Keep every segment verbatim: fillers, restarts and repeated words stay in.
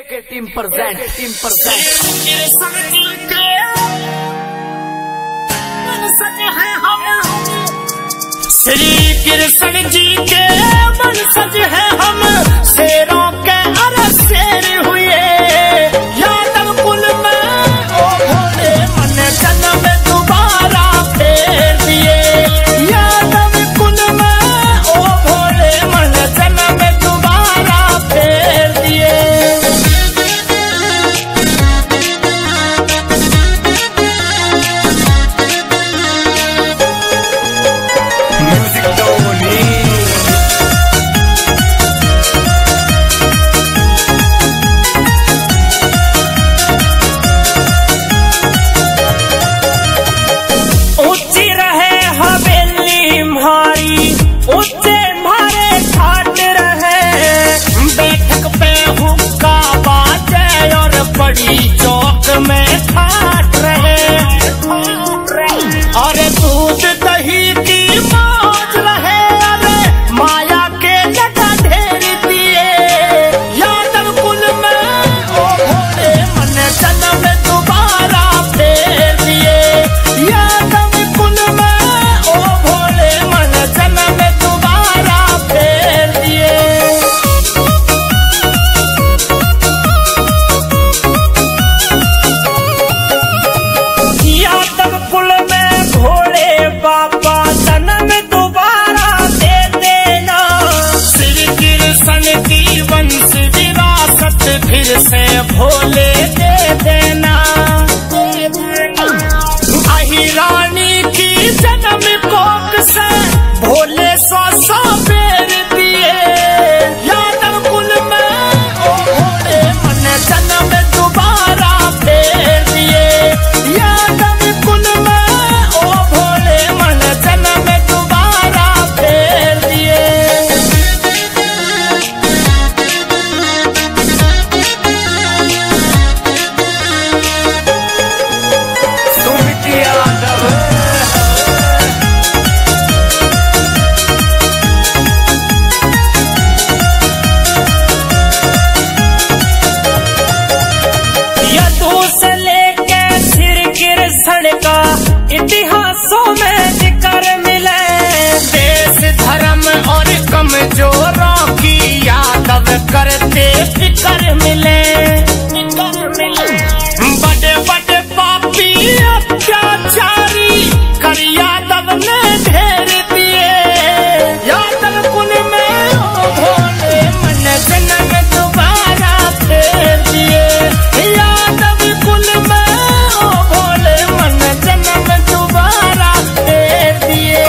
एक team present team present Shri Krishna ji के वंशज है हम, शेरों के अरे शेर हुए। यादव कुल में ओ भोले मन जन्म दोबारा फेर दिए। यादव कुल में ओ भोले मन जन्म दोबारा फेर दिए। ऊंचे मारे ठाट रहे, बैठक पे हुक्का बाजे और बड़ी चौक में ठाट रहे। अरे दूध दही की मौज रहे, अरे माया के जगह ढेर दिए। यादव कुल में ओ भोले मन जन्म दोबारा फेर दिए। यादव कुल में ओ भोले मन जन्म बाबा जन्म दोबारा दे देना। श्री कृष्ण की वंश विरासत फिर से भोले दे देना। अहिरानी की जन्म कोख से भोले सौ सौ बेर दिए। यादव कुल में ओ भोले मन जन्म दोबारा फेर दिए। यादव कुल में का इतिहासों में जिक्र मिले। देश धर्म और कमजोरों की यादव करते फिक्र मिले। बड़े बड़े पापी अत्याचारी कर यादव ने ढेर दिए। यादव कुल में ओ भोले मन जन्म दोबारा फेर दिए। यादव कुल में ओ भोले जन्म दोबारा फेर दिए।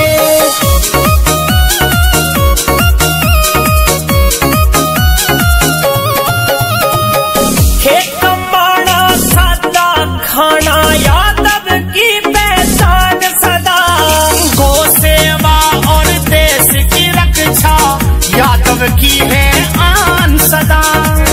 खेत कमाना सादा खाना यादव की पहचान सदा। गौ सेवा और देश की रक्षा यादव की है आन सदा।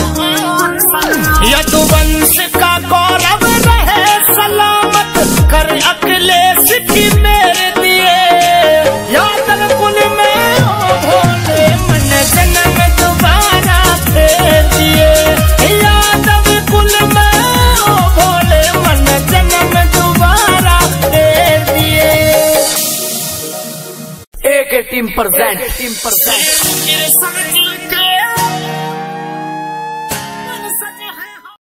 यदुवंश का गौरव रहे सलामत, कर अखिलेश की मेरे दिए। यादव कुल में ओ भोले मन जन्म दोबारा फेर दिए। यादव कुल में ओ भोले मन जन्म दोबारा फेर दिए। एक टीम प्रेजेंट टीम प्रेजेंट